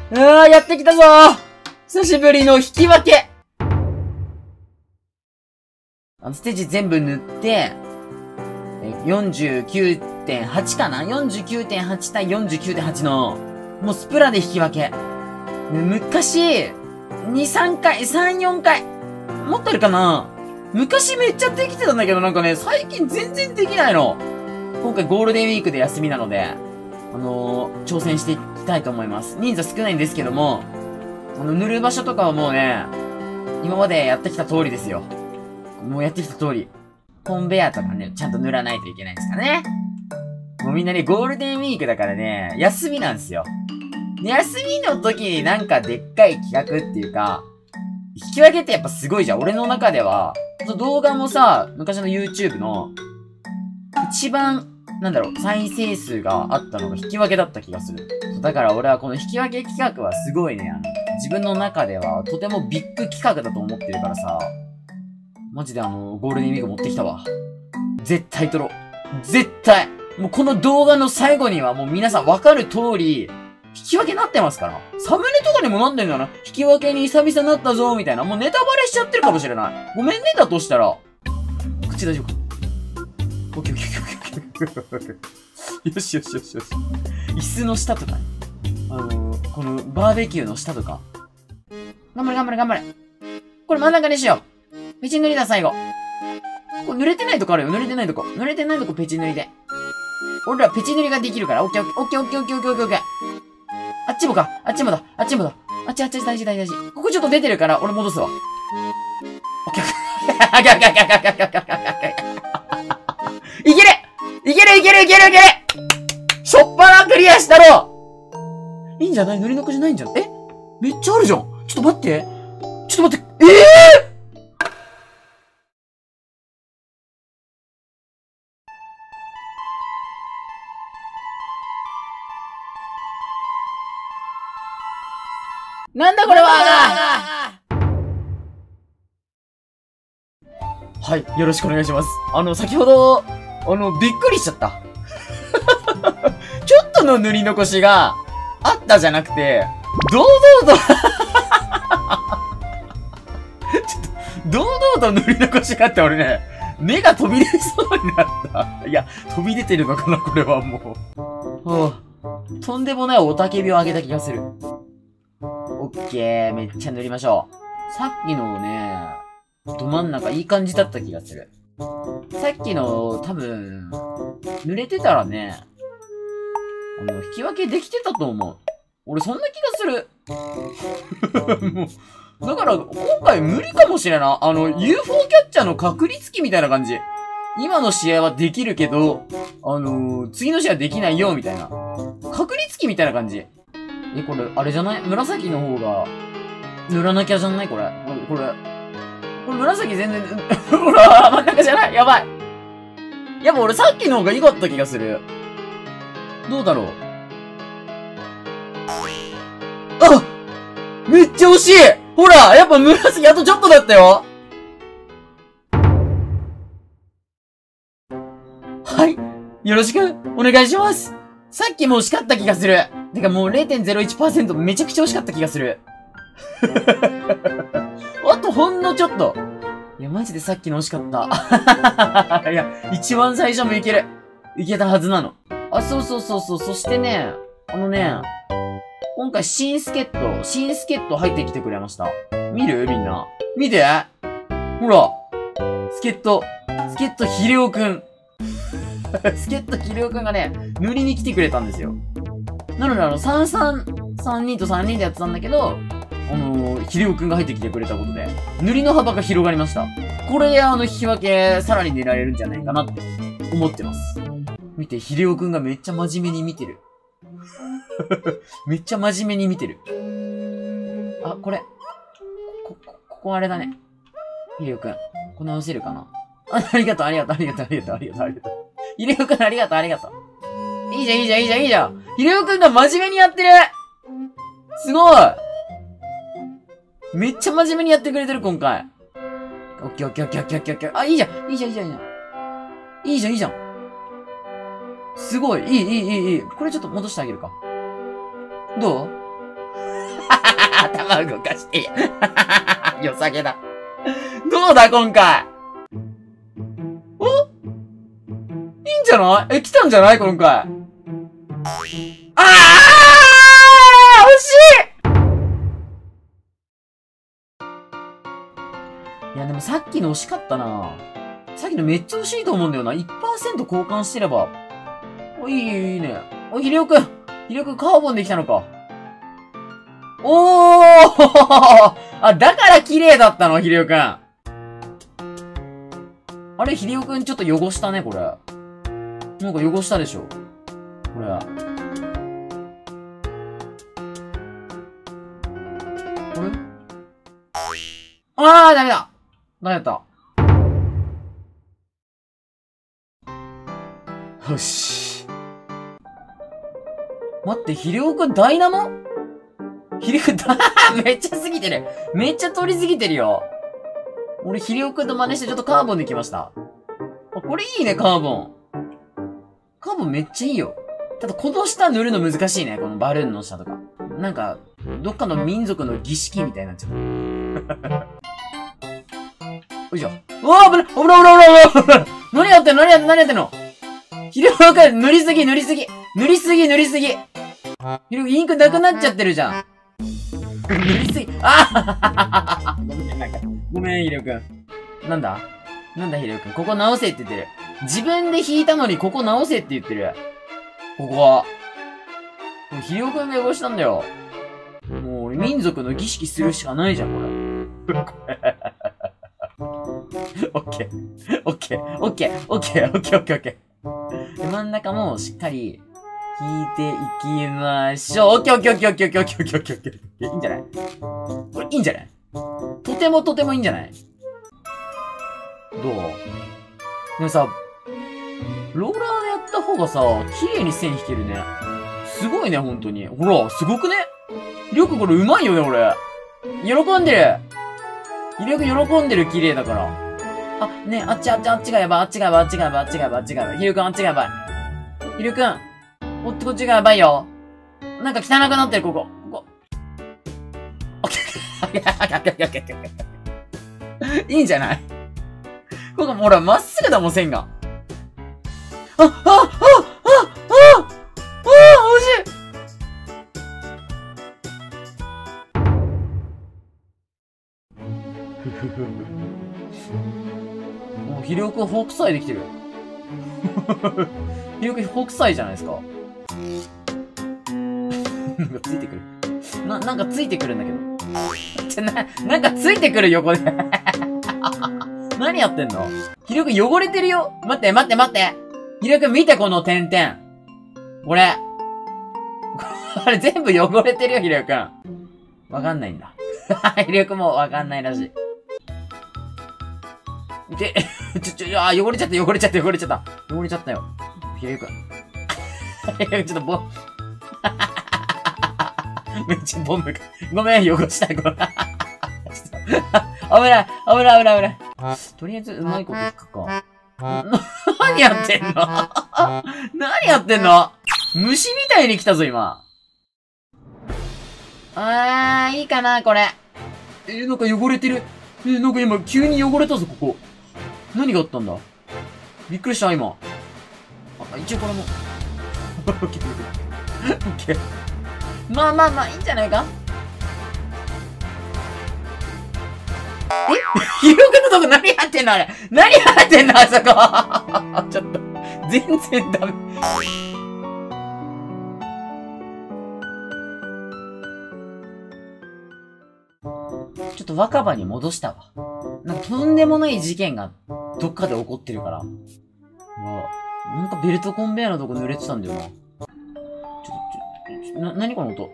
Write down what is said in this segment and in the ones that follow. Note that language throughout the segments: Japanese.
やってきたぞー。久しぶりの引き分け。ステージ全部塗って、49.8 かな ?49.8 対 49.8 の、もうスプラで引き分け。昔、2、3回、3、4回、持ってるかな。昔めっちゃできてたんだけど、なんかね、最近全然できないの。今回ゴールデンウィークで休みなので、挑戦していきたいと思います。人数少ないんですけども、塗る場所とかはもうね、今までやってきた通りですよ。もうやってきた通り。コンベアとかね、ちゃんと塗らないといけないんですからね。もうみんなね、ゴールデンウィークだからね、休みなんですよ。休みの時になんかでっかい企画っていうか、引き分けってやっぱすごいじゃん。俺の中では、動画もさ、昔の YouTube の、一番、再生数があったのが引き分けだった気がする。だから俺はこの引き分け企画はすごいね、自分の中ではとてもビッグ企画だと思ってるからさ、マジでゴールデンウィーク持ってきたわ。絶対撮ろう。絶対。もうこの動画の最後にはもう皆さんわかる通り、引き分けになってますから。サムネとかにもなんでんだな。引き分けに久々になったぞ、みたいな。もうネタバレしちゃってるかもしれない。ごめんね、だとしたら。口大丈夫か？オッケーオッケーオッケーオッケー。よしよしよしよし。椅子の下とかね。このバーベキューの下とか。頑張れ頑張れ頑張れ。これ真ん中にしよう。ペチ塗りだ、最後。これ濡れてないとこあるよ、濡れてないとこ。濡れてないとこペチ塗りで。俺らペチ塗りができるから、オッケーオッケーオッケーオッケーオッケーオッケーオッケー。あっちもか、あっちもだ、あっちもだ。あっち大事大事。ここちょっと出てるから、俺戻すわ。オッケー。いけるしょっぱなクリアしたろ。いいんじゃない？塗り残しないんじゃん。めっちゃあるじゃん。ちょっと待って。なんだこれは。はい、よろしくお願いします。先ほど、びっくりしちゃった。ちょっとの塗り残しがあったじゃなくて、堂々と堂々と塗り残しがあって俺ね、目が飛び出そうになった。いや、飛び出てるのかなこれはもう。とんでもない雄たけびを上げた気がする。オッケー、めっちゃ塗りましょう。さっきのね、ど真ん中いい感じだった気がする。さっきの、多分、濡れてたらね、引き分けできてたと思う。俺そんな気がする。もう、だから今回無理かもしれない。UFO キャッチャーの確率機みたいな感じ。今の試合はできるけど、次の試合はできないよ、みたいな。確率機みたいな感じ。これ、あれじゃない？紫の方が、塗らなきゃじゃんないこれ。これ紫全然、ほら、真ん中じゃないやばい。やっぱ俺さっきの方が良かった気がする。どうだろう。あ！めっちゃ惜しい！ほら、やっぱ紫あとちょっとだったよ。はい。よろしくお願いします。さっきも惜しかった気がする。てかもう 0.01% めちゃくちゃ惜しかった気がする。あとほんのちょっと。いや、マジでさっきの惜しかった。いや、一番最初もいける。いけたはずなの。あ、そう。そしてね、今回新助っ人入ってきてくれました。見る？みんな。見て！ほら。助っ人ひれおくん。助っ人ひれおくんがね、塗りに来てくれたんですよ。なので3人と3人でやってたんだけど、ひれおくんが入ってきてくれたことで、塗りの幅が広がりました。これで引き分け、さらに狙えるんじゃないかなって思ってます。見て、ひれおくんがめっちゃ真面目に見てる。めっちゃ真面目に見てる。あ、これ。ここあれだね。ひれおくん。これ直せるかな？ありがとう。ひれおくんありがとう。いいじゃん。ひれおくんが真面目にやってる！すごい！めっちゃ真面目にやってくれてる、今回。オッケー。あ、いいじゃん。すごい。いい。これちょっと戻してあげるか。どう？ 頭動かして。良さげだ。どうだ、今回。お？いいんじゃない？来たんじゃない今回。あー！惜しい！いや、でもさっきの惜しかったな。さっきのめっちゃ惜しいと思うんだよな。1% 交換してれば。お、いいね。お、ひりおくん。ひりおくんカーボンできたのか。おーあ、だから綺麗だったの、ひりおくん。あれ、ひりおくんちょっと汚したね、これ。なんか汚したでしょ。これ。あれダメだ。ダメだった。よし。待って、ひりおくんダイナモ？ひりおくんめっちゃ過ぎてる。めっちゃ通り過ぎてるよ。俺、ひりおくんと真似してちょっとカーボンできました。あ、これいいね、カーボン。カーボンめっちゃいいよ。ただ、この下塗るの難しいね、このバルーンの下とか。なんか、どっかの民族の儀式みたいになっちゃう。よいしょ。うわー、危ない何やってんのひりおくん、塗りすぎひりおくん、インクなくなっちゃってるじゃん。塗りすぎ。ごめん、ひりおくん。なんだひりおくん。ここ直せって言ってる。自分で引いたのにここ直せって言ってる。ここ。ひりおくんが汚したんだよ。もう俺民族の儀式するしかないじゃん、これ。オッケー。真ん中もしっかり引いていきましょう。オッケー。いいんじゃない？これいいんじゃない？とてもいいんじゃない？どう？でもさ、ローラーでやった方がさ、綺麗に線引けるね。すごいね、ほんとに。ほら、すごくね？りょうくんこれうまいよね、俺。喜んでる。りょうくん喜んでる、綺麗だから。あ、ね、あっちがやばい。ひりおくん、あっちがやばい。ひりおくん、こっちがやばいよ。なんか汚くなってる、ここ。オッケー。いいんじゃない？ここ、ほら、まっすぐだもん、線が。惜しい！もう、ひりおくん北斎できてる。ひりおくん北斎じゃないですか。なんかついてくる。なんかついてくるんだけど。なんかついてくる横で。何やってんの？ひりおくん汚れてるよ。待って。ひりおくん見て、この点々。これ。あれ全部汚れてるよ、ひりおくん。わかんないんだ。ひりおくんもわかんないらしい。で、汚れちゃったよ。ひりおくん。ちょっとめっちゃボムが。ごめん、汚した。危ない。とりあえず、うまいこといくか。何やってんの虫みたいに来たぞ、今。いいかな、これ。なんか汚れてる。なんか今、急に汚れたぞ、ここ。何があったんだ？びっくりした、今。一応これも。オッケー。まあ、いいんじゃないか？ひろくんのとこ何やってんのあれ？何やってんのあそこちょっと、全然ダメ。ちょっと若葉に戻したわ。なんかとんでもない事件がどっかで起こってるから。なんかベルトコンベヤーのとこ濡れてたんだよな。何この音？ハ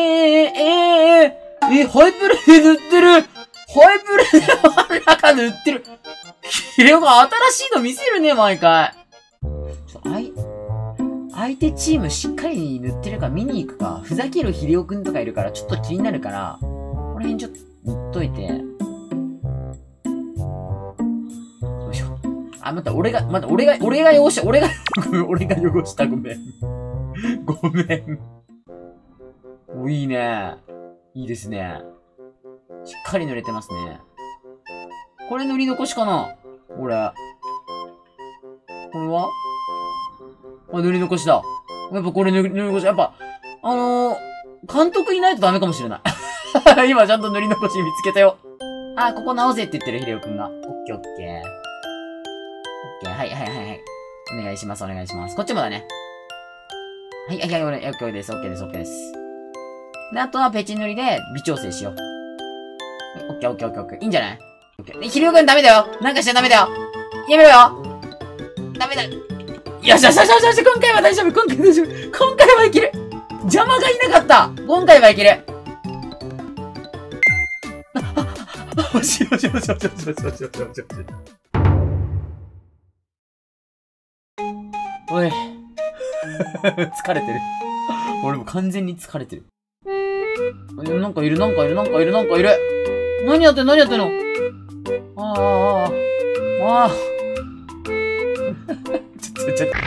イプレで塗ってる！ハイプレで真ん中塗ってる！ひろくん、新しいの見せるね、毎回。相手チームしっかり塗ってるから見に行くか。ふざけるひりおくんとかいるからちょっと気になるから、この辺ちょっと塗っといて。よいしょ。待った、俺が汚した、俺が汚した、ごめん。いいね。 いいですね。しっかり塗れてますね。これ塗り残しかなこれ。これはあ、塗り残しだ。やっぱこれ塗り残し。やっぱ、監督いないとダメかもしれない。今ちゃんと塗り残し見つけたよ。あ、ここ直せって言ってる、ヒデオくんが。オッケーオッケー。オッケー。はいはいはいはい。お願いします、お願いします。こっちもだね。はいはいはい、オッケーです、オッケーです、オッケーです。で、あとはペチ塗りで微調整しよう。オッケーオッケーオッケーオッケー。いいんじゃないオッケー。ヒデオくんダメだよ。なんかしちゃダメだよ。やめろよ。ダメだ。よしよしよしよし、今回は大丈夫、今回大丈夫。今回はいける。邪魔がいなかった。今回はいける。よしよしよしよしよしよしよしよしよし。おい。疲れてる。俺も完全に疲れてる。なんかいる、なんかいる、なんかいる、なんかいる。何やってんの何やってんのああ。ちょっと。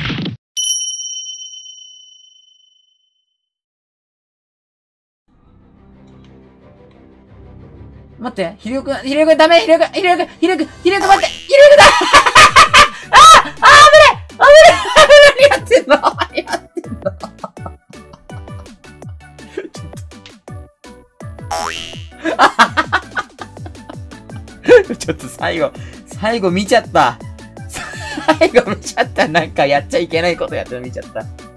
待って、ひろゆくんダメ、ひろゆくん待って、ひろゆくんだああ危ない何やってんのちょっと最後見ちゃった。最後見ちゃった。なんかやっちゃいけないことやって見ちゃった。